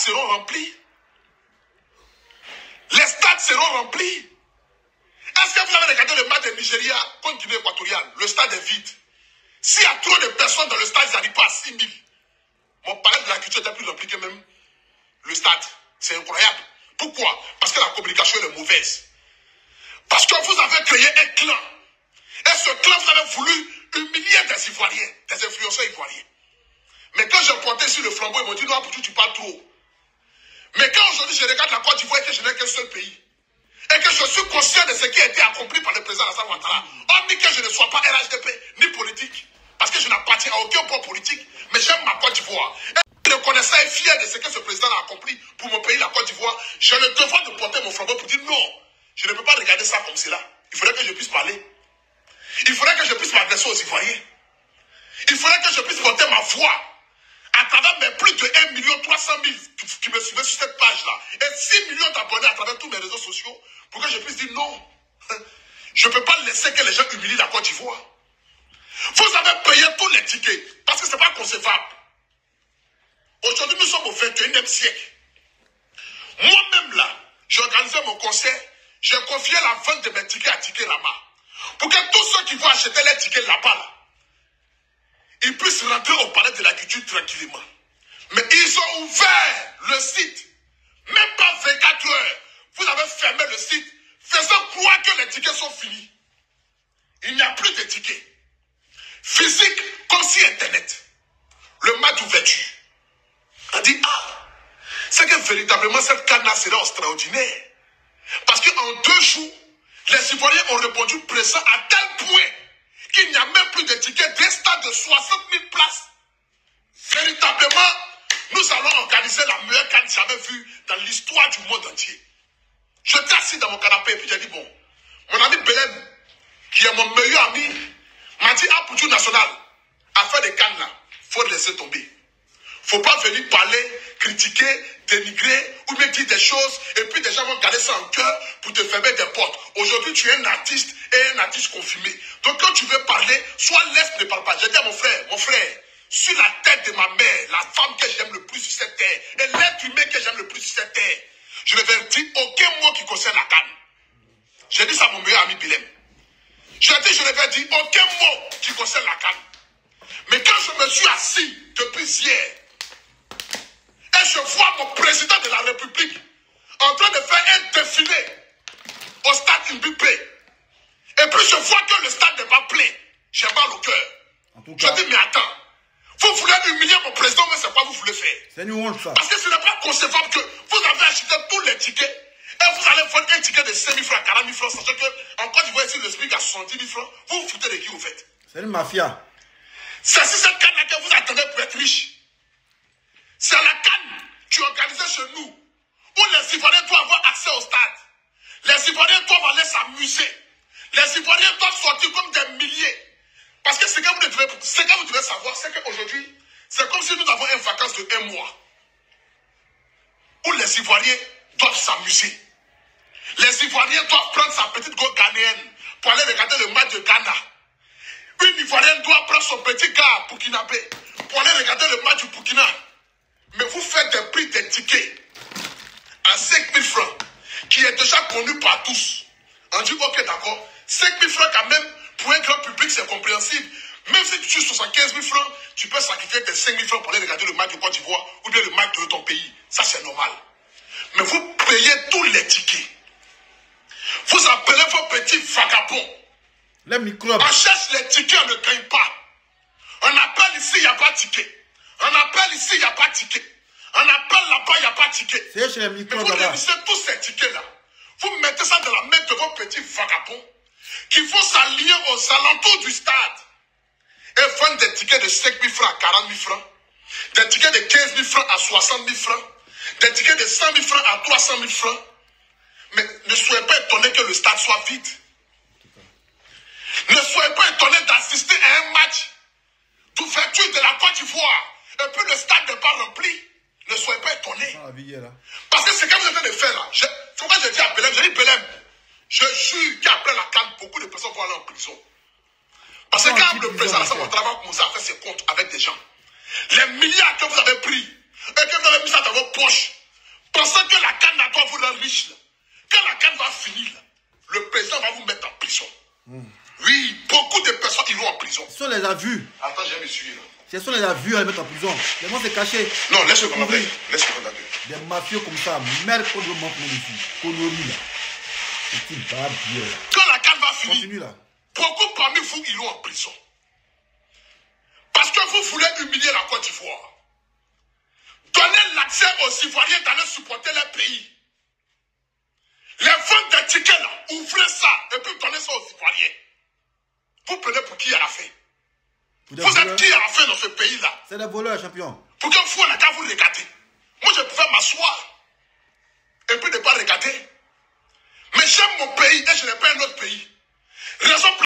seront remplis. Les stades seront remplis. Est-ce que vous avez regardé le match de Nigeria contre Guinée équatoriale? Le stade est vide. S'il y a trop de personnes dans le stade, ils n'arrivent pas à 6 000. Mon palais de la culture était plus rempli que même le stade. C'est incroyable. Pourquoi? Parce que la communication est mauvaise. Parce que vous avez créé un clan. Et ce clan, vous avez voulu humilier des Ivoiriens, des influenceurs ivoiriens. Mais quand j'ai porté sur le flambeau, ils m'ont dit, non, Apoutou, tu parles trop. Mais quand aujourd'hui je regarde la Côte d'Ivoire et que je n'ai qu'un seul pays, et que je suis conscient de ce qui a été accompli par le président Alassane Ouattara, hormis que je ne sois pas RHDP, ni politique, parce que je n'appartiens à aucun point politique, mais j'aime ma Côte d'Ivoire. Et reconnaissant et fier de ce que ce président a accompli pour mon pays, la Côte d'Ivoire, j'ai le devoir de porter mon flambeau pour dire non, je ne peux pas regarder ça comme cela. Il faudrait que je puisse parler. Il faudrait que je puisse m'adresser aux Ivoiriens. Il faudrait que je puisse porter ma voix à travers mes plus de 1 300 000 qui me suivaient sur cette page-là et 6 millions d'abonnés à travers tous mes réseaux sociaux pour que je puisse dire non. Je ne peux pas laisser que les gens humilient la Côte d'Ivoire. Vous avez payé tous les tickets parce que ce n'est pas concevable. Aujourd'hui, nous sommes au 21e siècle. Moi-même là, j'ai organisé mon concert, j'ai confié la vente de mes tickets à Ticket Rama pour que tous ceux qui vont acheter les tickets là-bas, là, ils puissent rentrer au palais de la culture tranquillement. Mais ils ont ouvert le site. Même pas 24 heures. Vous avez fermé le site, faisant croire que les tickets sont finis. Il n'y a plus de tickets. Physique comme si Internet. Le match d'ouverture. On dit, ah, c'est que véritablement cette canne sera extraordinaire. Parce qu'en 2 jours, les Ivoiriens ont répondu présent à tel point qu'il n'y a même plus de tickets d'un stade de 60 000 places. Véritablement, nous allons organiser la meilleure canne que j'avais vue dans l'histoire du monde entier. J'étais assis dans mon canapé et puis j'ai dit, bon, mon ami Belem, qui est mon meilleur ami, m'a dit, ah, pour tout national, à faire des cannes là, il faut laisser tomber. Il ne faut pas venir parler, critiquer, dénigrer ou bien dire des choses et puis des gens vont garder ça en cœur pour te fermer des portes. Aujourd'hui, tu es un artiste et un artiste confirmé. Donc quand tu veux parler, soit laisse, ne parle pas. J'ai dit à mon frère, sur la tête de ma mère, la femme que j'aime le plus sur cette terre et l'être humain que j'aime le plus sur cette terre, je ne vais dire aucun mot qui concerne la canne. J'ai dit ça à mon meilleur ami Bilem. J'ai dit, je ne vais dire aucun mot qui concerne la canne. Mais quand je me suis assis depuis hier, et je vois mon président de la République en train de faire un défilé au stade Mbipé. Et puis je vois que le stade n'est pas plein. J'ai mal au cœur. Je dis, mais attends, vous voulez humilier mon président, mais c'est quoi vous voulez faire? C'est une honte, ça. Parce que ce n'est pas concevable que vous avez acheté tous les tickets et vous allez faire un ticket de 5 000 francs, 40 000 francs, sachant qu'en Côte d'Ivoire, ici, le SMIC à 70 000 francs. Vous vous foutez de qui, vous faites? C'est une mafia. C'est si cette canne-là que vous attendez pour être riche. C'est la canne qui est organisée chez nous, où les Ivoiriens doivent avoir accès au stade. Les Ivoiriens doivent aller s'amuser. Les Ivoiriens doivent sortir comme des milliers. Parce que ce que vous devez savoir, c'est qu'aujourd'hui, c'est comme si nous avons une vacance de 1 mois. Où les Ivoiriens doivent s'amuser. Les Ivoiriens doivent prendre sa petite go ghanéenne pour aller regarder le match de Ghana. Une Ivoirienne doit prendre son petit gars burkinabé pour aller regarder le match du Burkina. Mais vous faites des prix des tickets à 5 000 francs, qui est déjà connu par tous. On dit, ok, d'accord, 5 000 francs quand même, pour un grand public, c'est compréhensible. Même si tu tues 75 000 francs, tu peux sacrifier tes 5 000 francs pour aller regarder le match de Côte d'Ivoire ou bien le match de ton pays. Ça, c'est normal. Mais vous payez tous les tickets. Vous appelez vos petits vagabonds. Les microbes. On cherche les tickets, on ne gagne pas. On appelle ici, il n'y a pas de ticket. On appelle ici, il n'y a pas de ticket. On appelle là-bas, il n'y a pas de ticket. C'est chez les Mais microbes vous là-bas. réunissez tous ces tickets-là. Vous mettez ça dans la main de vos petits vagabonds qui vont s'aligner aux alentours du stade et vendre des tickets de 5 000 francs à 40 000 francs, des tickets de 15 000 francs à 60 000 francs, des tickets de 100 000 francs à 300 000 francs. Mais ne soyez pas étonnés que le stade soit vide. Ne soyez pas étonnés d'assister à un match d'ouverture de la Côte d'Ivoire et puis le stade n'est pas rempli. Ne soyez pas étonnés. Parce que ce que vous êtes en train de faire là, c'est pourquoi je dis à Belem, je dis Belem, je jure qu'après la CAN, beaucoup de personnes vont aller en prison. Parce que quand le président Alassane Ouattara va commencer à faire ses comptes avec des gens, les milliards que vous avez pris et que vous avez mis ça dans vos poches, riches, là, quand la canne va finir, là, le président va vous mettre en prison. Oui, beaucoup de personnes iront en prison. Si on les a vus. Attends, j'ai m'essuyer là. Si on les a vus, on les met en prison. Les gens c'est caché. Non, laisse-le commenter. Laisse-le commenter. Des mafieux comme ça, merde qu'on doit monter ici. Colonie là. C'est une barbe là. Quand la canne va finir, Continue là. beaucoup parmi vous iront en prison. Parce que vous voulez humilier la Côte d'Ivoire. Donnez l'accès aux Ivoiriens d'aller supporter leur pays. Les ventes des tickets là, ouvrez ça et puis donnez ça aux Ivoiriens. Vous prenez pour qui à la fin? Vous êtes qui à la fin dans ce pays-là? C'est des voleurs, champion. Pour qu'un fou n'a qu'à vous regarder. Moi, je pouvais m'asseoir et puis ne pas regarder. Mais j'aime mon pays et je n'ai pas un autre pays. Raison